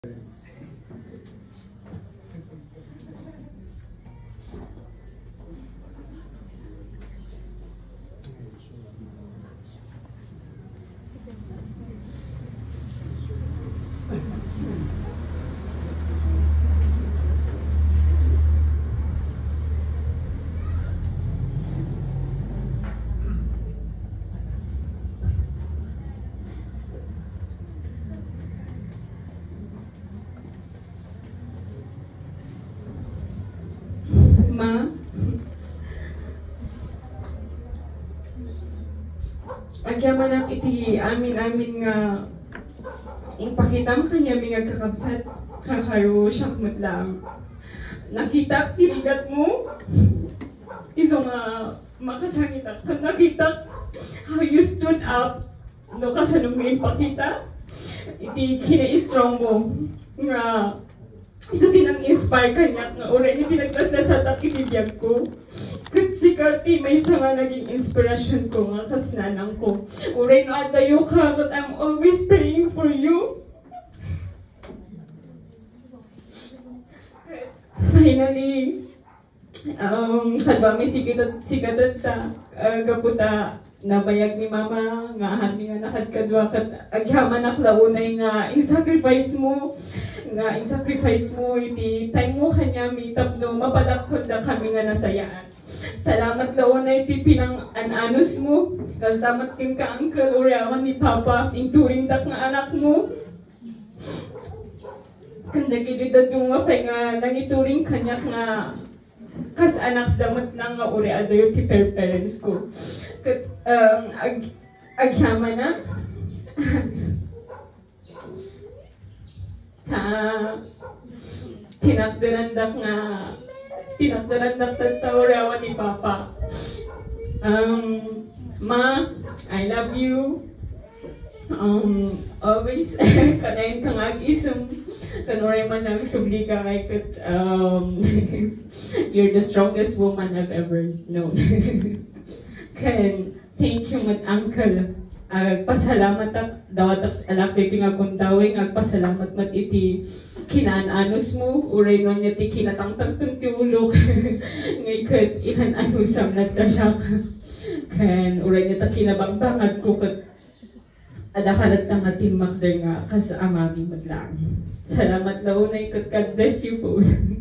Ma, agyaman iti amin nga ipakita kanya mga kakabsat kakaro siyak matlang. Nakita tinigat mo iso nga makasangit ako. Nakita how you stood up no kasanong nga ipakita iti kina-strong mo nga iso tinang-inspire kanya nga oray ni tinagpasla sa takitibiyag ko. Kat si Kati may isa nga naging inspirasyon ko nga kasnanang ko. Oray no adayo ka but I'm always praying for you. Finally, kadwa may sigadat ta gaputa nabayag ni mama nga hami nga nakadkadwa kat agyaman aklaunay nga in-sacrifice mo iti time mo kanya mitap no mapadakod na kami nga nasayaan. Salamat launay iti pinang-ananos mo kasamat kin ka uncle urawan ni papa ing turing dak nga anak mo. Kanda gilidad yung mapay nga nangituring kanya nga kas anak damat lang nga uri adayo ti parents ko. Kat agyaman na tinagdarandak tatawarawan ni papa. Ma, I love you. Always kanayin kang ag-isum kanuray man ang subli ka kay you're the strongest woman I've ever known. Kan thank you mat uncle. Agpasalamat ak dawat alak iti nga kuntawing agpasalamat mat iti kinaan-anos mo uray non iti kinatangtang ti ulok ngay ket ikan-anusam nagtasyak kan uray nita kinabangbangad ko ket adakalat ka nga timakder nga kas amami madlang. Salamat na unay ket God bless you po.